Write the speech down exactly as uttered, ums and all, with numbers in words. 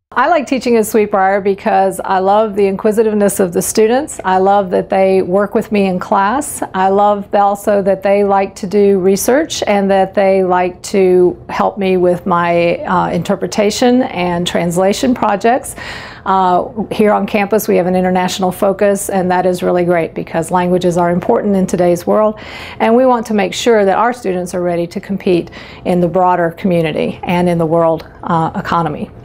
I like teaching at Sweet Briar because I love the inquisitiveness of the students. I love that they work with me in class. I love also that they like to do research and that they like to help me with my uh, interpretation and translation projects. Uh, here on campus we have an international focus, and that is really great because languages are important in today's world, and we want to make sure that our students are ready to compete in the broader community and in the world uh, economy.